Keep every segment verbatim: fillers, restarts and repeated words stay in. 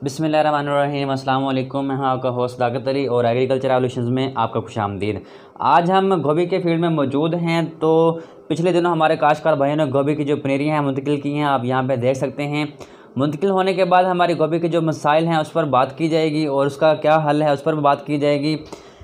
बिस्मिल्लाहिर्रहमानिर्रहीम अस्सलाम वालेकुम। मैं आपका होस्ट दाकत अली और एग्रीकल्चर एवोल्यूशंस में आपका खुशामदीद। आज हम गोभी के फील्ड में मौजूद हैं। तो पिछले दिनों हमारे काश्तकार भाइयों ने गोभी की जो पनीरियाँ हैं मुंतकिल की हैं, आप यहाँ पे देख सकते हैं। मुंतकिल होने के बाद हमारी गोभी के जो मसाइल हैं उस पर बात की जाएगी और उसका क्या हल है उस पर भी बात की जाएगी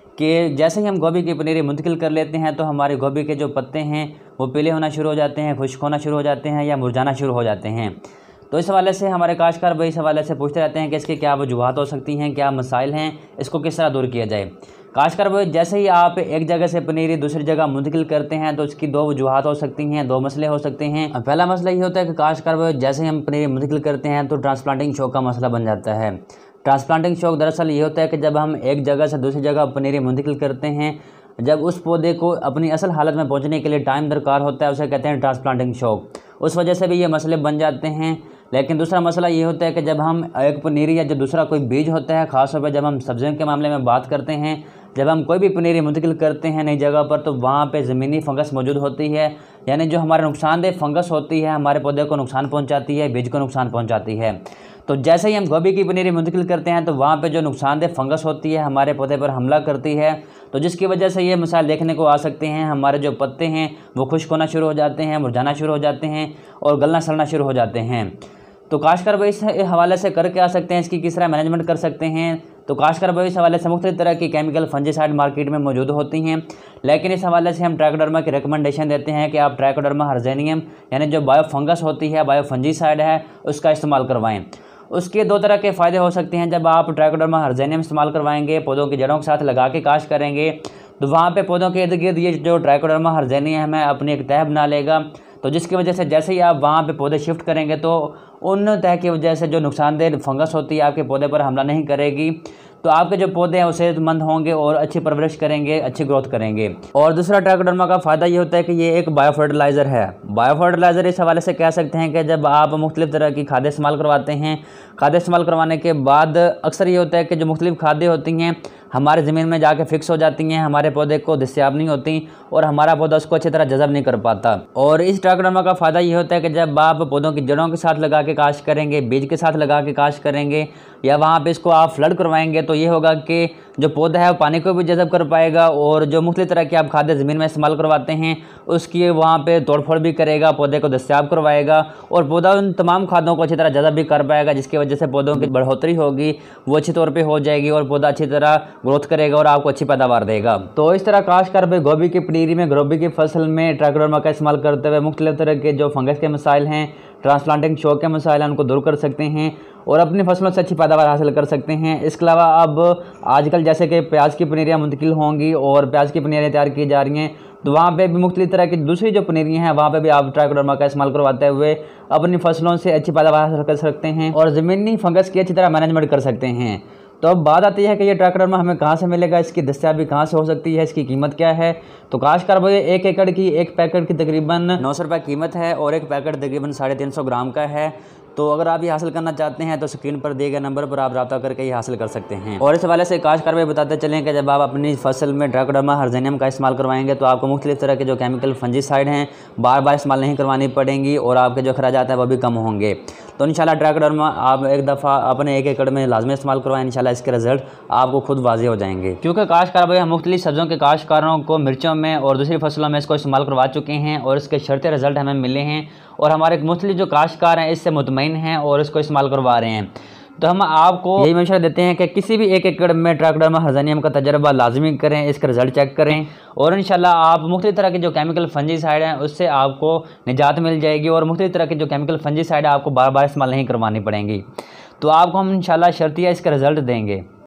कि जैसे ही हम गोभी की पनीरी मुंतकिल कर लेते हैं तो हमारे गोभी के जो पत्ते हैं वो पीले होना शुरू हो जाते हैं, खुश्क होना शुरू हो जाते हैं या मुरझाना शुरू हो जाते हैं। तो इस हवाले से हमारे काश्तकार भाई इस हवाले से पूछते रहते हैं कि इसके क्या वजूहात हो सकती हैं, क्या मसाइल हैं, इसको किस तरह दूर किया जाए। काश्तकार भाई जैसे ही आप एक जगह से पनीरी दूसरी जगह मुंतकिल करते हैं तो इसकी दो वजूहात हो सकती हैं, दो मसले हो सकते हैं। पहला मसला ये होता है कि काश्तकार भाई जैसे ही हम पनीरी मुंतकिल करते हैं तो ट्रांसप्लांटिंग शौक का मसला बन जाता है। ट्रांसप्लांटिंग शौक दरअसल ये होता है कि जब हम एक जगह से दूसरी जगह पनीरी मुंतकिल करते हैं, जब उस पौधे को अपनी असल हालत में पहुंचने के लिए टाइम दरकार होता है, उसे कहते हैं ट्रांसप्लांटिंग शौक। उस वजह से भी ये मसले बन जाते हैं। लेकिन दूसरा मसला ये होता है कि जब हम एक पनीरी या जो दूसरा कोई बीज होता है, ख़ासतौर पर जब हम सब्जियों के मामले में बात करते हैं, जब हम कोई भी पनीरी मुंतकिल करते हैं नई जगह पर तो वहाँ पे ज़मीनी फंगस मौजूद होती है, यानी जो हमारे नुकसानदेह फंगस होती है, हमारे पौधे को नुकसान पहुँचाती है, बीज को नुकसान पहुँचाती है। तो जैसे ही हम गोभी की पनीरी मुंतकिल करते हैं तो वहाँ पे जो नुकसानदेह फंगस होती है हमारे पौधे पर हमला करती है, तो जिसकी वजह से ये मसाइल देखने को आ सकते हैं। हमारे जो पत्ते हैं वो खुश्क होना शुरू हो जाते हैं, मुरझाना शुरू हो जाते हैं और गलना सड़ना शुरू हो जाते हैं। तो काश्तकार भाई इस हवाले से कर क्या सकते हैं, इसकी किस तरह मैनेजमेंट कर सकते हैं। तो काश्तकार भाई इस हवाले से मुख्तलिफ तरह की केमिकल फंजीसाइड मार्केट में मौजूद होती हैं, लेकिन इस हवाले से हम ट्राइकोडर्मा की रिकमेंडेशन देते हैं कि आप ट्राइकोडर्मा हर्जेनियम यानी जो बायो फंगस होती है, बायो फंजीसाइड है, उसका इस्तेमाल करवाएं। उसके दो तरह के फ़ायदे हो सकते हैं। जब आप ट्राइकोडर्मा हर्जेनियम इस्तेमाल करवाएंगे, पौधों की जड़ों के साथ लगा के काश्त करेंगे, तो वहाँ पे पौधों के इर्द गिर्द ये जो ट्राइकोडर्मा हर्जेनियम है अपनी एक तह बना लेगा, तो जिसकी वजह से जैसे ही आप वहाँ पे पौधे शिफ्ट करेंगे तो उन तह की वजह से जो नुकसानदेह फंगस होती है आपके पौधे पर हमला नहीं करेगी। तो आपके जो पौधे हैं वो सेहतमंद होंगे और अच्छी परवरिश करेंगे, अच्छी ग्रोथ करेंगे। और दूसरा ट्राइकोडर्मा का फ़ायदा ये होता है कि ये एक बायो फर्टिलाइज़र है। बायो फर्टिलाइज़र इस हवाले से कह सकते हैं कि जब आप मुख्तलिफ़ तरह की खादें इस्तेमाल करवाते हैं, खादें इस्तेमाल करवाने के बाद अक्सर ये होता है कि जो मुख्तलिफ़ खादें होती हैं हमारे ज़मीन में जाके फिक्स हो जाती हैं, हमारे पौधे को दस्तयाब नहीं होती और हमारा पौधा उसको अच्छी तरह जज़ब नहीं कर पाता। और इस ट्राइकोडर्मा का फ़ायदा ये होता है कि जब आप पौधों की जड़ों के साथ लगा के काश्त करेंगे, बीज के साथ लगा के काश्त करेंगे या वहाँ पे इसको आप फ्लड करवाएंगे, तो ये होगा कि जो पौधा है वो पानी को भी जज़ब कर पाएगा और जो मुख्तलिफ़ तरह की आप खादें ज़मीन में इस्तेमाल करवाते हैं उसकी वहाँ पे तोड़फोड़ भी करेगा, पौधे को दस्तयाब करवाएगा और पौधा उन तमाम खादों को अच्छी तरह जज़ब भी कर पाएगा, जिसकी वजह से पौधों की बढ़ोतरी होगी वो अच्छी तौर पे हो जाएगी और पौधा अच्छी तरह ग्रोथ करेगा और आपको अच्छी पैदावार देगा। तो इस तरह काश्तकार भाई गोभी की पनीरी में, गोभी की फसल में ट्राइकोडर्मा का इस्तेमाल करते हुए मुख्तलिफ़ तरह के जो फंगस के मसाइल हैं, ट्रांसप्लांटिंग शौक के मसाइल हैं, उनको दूर कर सकते हैं और अपनी फसलों से अच्छी पैदावार हासिल कर सकते हैं। इसके अलावा अब आजकल जैसे कि प्याज की पनीरियाँ मुंतकिल होंगी और प्याज की पनीरियाँ तैयार की जा रही हैं, तो वहाँ पे भी मुख्तलिफ़ तरह की दूसरी जो पनीरियाँ हैं वहाँ पे भी आप ट्राइकोडर्मा का इस्तेमाल करवाते हुए अपनी फसलों से अच्छी पैदावार हासिल कर सकते हैं और ज़मीनी फंगस की अच्छी तरह मैनेजमेंट कर सकते हैं। तो अब बात आती है कि ये ट्राइकोडर्मा हमें कहाँ से मिलेगा, इसकी दस्तयाबी कहाँ से हो सकती है, इसकी कीमत क्या है। तो काश्तकार भाई एक एकड़ की एक पैकेट की तकरीबन नौ सौ रुपये कीमत है और एक पैकेट तकरीबन साढ़े तीन सौ ग्राम का है। तो अगर आप ये हासिल करना चाहते हैं तो स्क्रीन पर दिए गए नंबर पर आप रब्ता करके ये हासिल कर सकते हैं। और इस हवाले से काश्तकार भाई बताते चलें कि जब आप अपनी फसल में ट्राइकोडर्मा हर्जेनियम का इस्तेमाल करवाएंगे तो आपको मुख्तलिफ़ तरह के जो केमिकल फंजीसाइड हैं बार बार इस्तेमाल नहीं करवानी पड़ेंगी और आपके जो अखराजात हैं वो भी कम होंगे। तो इंशाल्लाह ट्राइकोडर्मा आप एक दफ़ा अपने एक एकड़ में लाजमी इस्तेमाल करवाएं, इंशाल्लाह इसके रिजल्ट आपको खुद वाज़ेह हो जाएंगे। क्योंकि काश्तकार भाई हम मुख्तलिफ़ सब्ज़ियों के काश्तकारों को मिर्चों में और दूसरी फसलों में इसको इस्तेमाल करवा चुके हैं और इसके शर्ते रिजल्ट हमें मिले हैं और हमारे मुख्तलिफ़ जो काश्तकार हैं इससे मुतमईन हैं और इसको इस्तेमाल करवा रहे हैं। तो हम आपको यही मशवरा देते हैं कि किसी भी एक एकड़ में ट्राइकोडर्मा हर्जेनियम का तजर्बा लाजमी करें, इसका रिजल्ट चेक करें और इंशाल्लाह आप मुख्तलिफ़ तरह के जो केमिकल फंजीसाइड हैं उससे आपको निजात मिल जाएगी और मुख्तलिफ़ तरह के जो केमिकल फंजीसाइड है आपको बार बार इस्तेमाल नहीं करवानी पड़ेंगी। तो आपको हम इंशाल्लाह शर्तिया इसका रिजल्ट देंगे।